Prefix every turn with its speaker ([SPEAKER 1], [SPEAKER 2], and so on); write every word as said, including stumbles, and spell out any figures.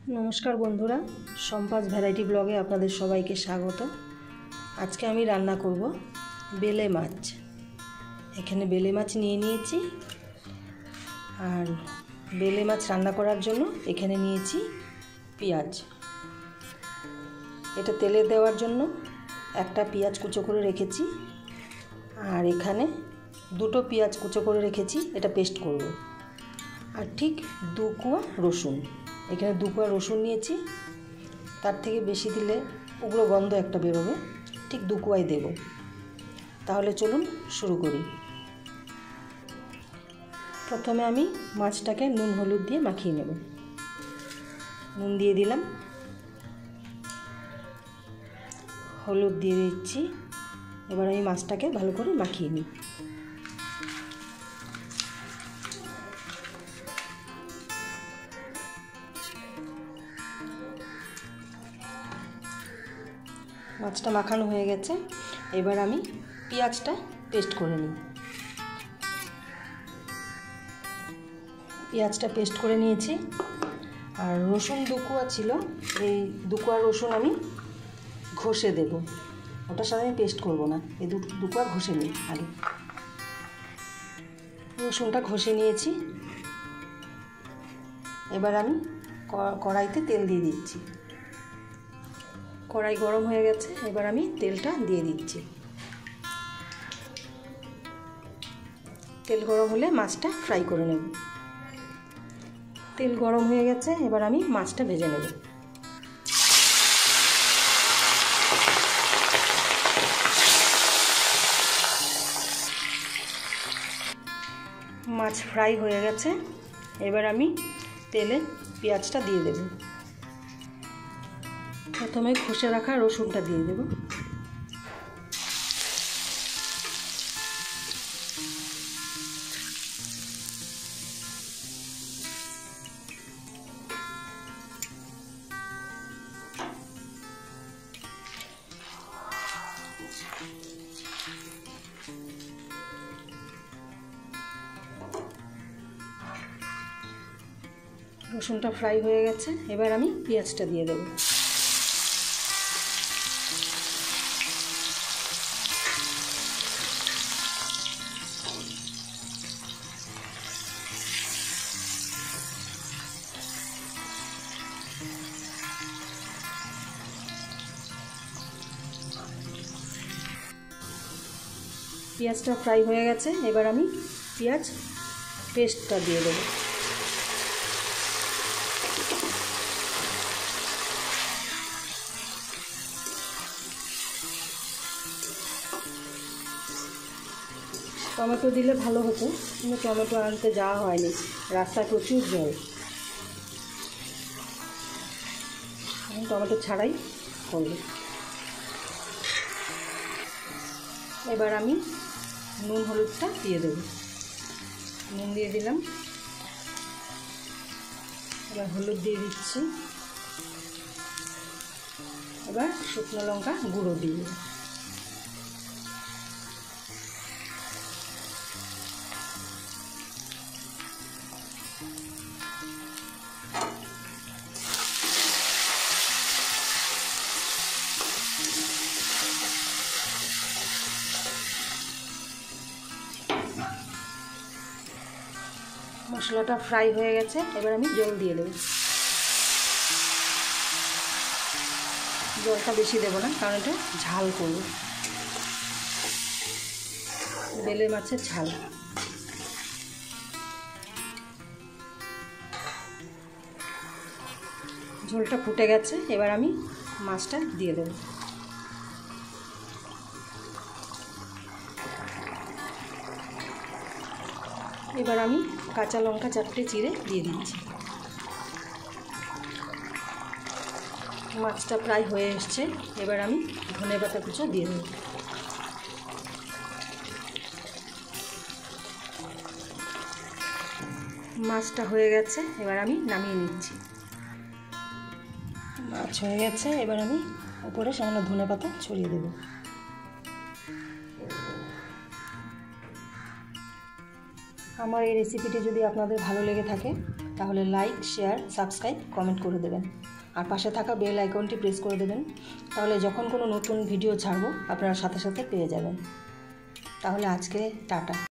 [SPEAKER 1] नमस्कार बंधुरा सम्पास भ্যারাইটি ब्लगे आपनादेर सबाइके स्वागत। आज के आमी रान्ना करब बेले माछ। एखाने बेले माछ निये नियेछि और बेले माछ रान्ना करार जोन्नो एखाने नियेछि पेंयाज। एटा तेले देওয়ার जोन्नो एकटा पेंयाज कुचो करे रेखेछि और एखाने दुटो पेंयाज कुचो करे रेखेछि। एटा पेस्ट करब और ठीक दो कुआ रसुन। এখানে দু কোয়া রসুন নিয়েছি, তার থেকে বেশি দিলে উগ্র গন্ধ একটা বেরোবে, ঠিক দু কোয়াই দেব। তাহলে চলুন শুরু করি। প্রথমে আমি মাছটাকে নুন হলুদ দিয়ে মাখিয়ে নেব। নুন দিয়ে দিলাম, হলুদ দিয়ে দিচ্ছি। এবার আমি মাছটাকে ভালো করে মাখিয়ে নিই। মাছটা মাখানো হয়ে গেছে। এবার আমি পেঁয়াজটা পেস্ট করে নিই। পেঁয়াজটা পেস্ট করে নিয়েছি আর রসুন দু কোয়া ছিল, এই দু কোয়া রসুন আমি ঘষে দেব। ওটার সাথে আমি পেস্ট করব না, এই দু দু কোয়া ঘষে নিই আগে। রসুনটা ঘষে নিয়েছি। এবার আমি কড়াইতে তেল দিয়ে দিচ্ছি। কড়াই গরম হয়ে গেছে, এবার আমি তেলটা দিয়ে দিচ্ছি। তেল গরম হলে মাছটা ফ্রাই করে নেব। তেল গরম হয়ে গেছে, এবার আমি মাছটা ভেজে নেব। মাছ ফ্রাই হয়ে গেছে, এবার আমি তেলে পেঁয়াজটা দিয়ে দেব। প্রথমে ঘষে রাখা রসুনটা দিয়ে দেব। রসুনটা ফ্রাই হয়ে গেছে, এবার আমি পেঁয়াজটা দিয়ে দেব। পেঁয়াজটা ফ্রাই হয়ে গেছে, এবার আমি পেঁয়াজ পেস্টটা দিয়ে দেব। টমেটো দিলে ভালো হতো, কিন্তু টমেটো আনতে যাওয়া হয়নি, রাস্তায় প্রচুর জল। এখন টমেটো ছাড়াই করব। এবার আমি নুন হলুদটা দিয়ে দেব। নুন দিয়ে দিলাম, এবার হলুদ দিয়ে দিচ্ছি। এবার শুকনো লঙ্কা গুঁড়ো দিয়ে দেব। মশলাটা ফ্রাই হয়ে গেছে, এবার আমি জল দিয়ে দেব। জলটা বেশি দেব না, কারণ এটা ঝাল করব, বেলে মাছের ঝাল। ঝোলটা ফুটে গেছে, এবার আমি মাছটা দিয়ে দেব। এবার আমি কাঁচা লঙ্কা চারটে চিড়ে দিয়ে দিচ্ছি। মাছটা প্রায় হয়ে এসছে, এবার আমি ধনেপাতা কুচো দিয়ে দেব। মাছটা হয়ে গেছে, এবার আমি নামিয়ে নিচ্ছি। মাছ হয়ে গেছে, এবার আমি উপরে সামান্য ধনেপাতা ছড়িয়ে দেব। আমার এই রেসিপিটি যদি আপনাদের ভালো লেগে থাকে তাহলে লাইক, শেয়ার, সাবস্ক্রাইব, কমেন্ট করে দেবেন। আর পাশে থাকা বেল আইকনটি প্রেস করে দেবেন, তাহলে যখন কোনো নতুন ভিডিও ছাড়বো আপনারা সাথে সাথে পেয়ে যাবেন। তাহলে আজকে টাটা।